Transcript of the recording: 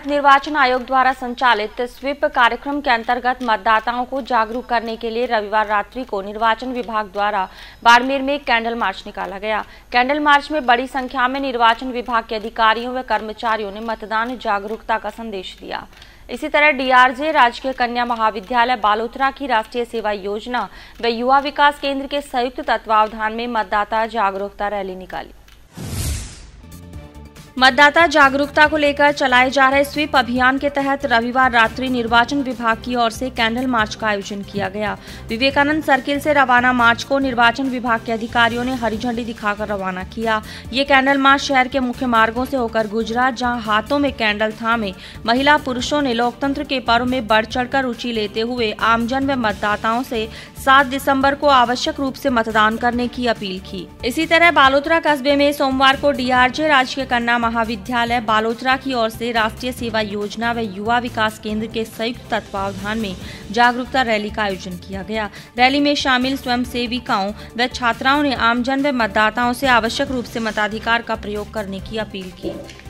भारत निर्वाचन आयोग द्वारा संचालित स्वीप कार्यक्रम के अंतर्गत मतदाताओं को जागरूक करने के लिए रविवार रात्रि को निर्वाचन विभाग द्वारा बाड़मेर में एक कैंडल मार्च निकाला गया। कैंडल मार्च में बड़ी संख्या में निर्वाचन विभाग के अधिकारियों व कर्मचारियों ने मतदान जागरूकता का संदेश दिया। इसी तरह डीआरजे राजकीय कन्या महाविद्यालय बालोतरा की राष्ट्रीय सेवा योजना व युवा विकास केंद्र के संयुक्त तत्वावधान में मतदाता जागरूकता रैली निकाली। मतदाता जागरूकता को लेकर चलाए जा रहे स्वीप अभियान के तहत रविवार रात्रि निर्वाचन विभाग की ओर से कैंडल मार्च का आयोजन किया गया। विवेकानंद सर्किल से रवाना मार्च को निर्वाचन विभाग के अधिकारियों ने हरी झंडी दिखाकर रवाना किया। ये कैंडल मार्च शहर के मुख्य मार्गों से होकर गुजरा, जहां हाथों में कैंडल थामे महिला पुरुषों ने लोकतंत्र के पर्व में बढ़ चढ़कर रुचि लेते हुए आमजन व मतदाताओं से 7 दिसंबर को आवश्यक रूप से मतदान करने की अपील की। इसी तरह बालोतरा कस्बे में सोमवार को डीआरजे राजकीय कन्या महाविद्यालय बालोतरा की ओर से राष्ट्रीय सेवा योजना व युवा विकास केंद्र के संयुक्त तत्वावधान में जागरूकता रैली का आयोजन किया गया। रैली में शामिल स्वयं सेविकाओं व छात्राओं ने आमजन व मतदाताओं से आवश्यक रूप से मताधिकार का प्रयोग करने की अपील की।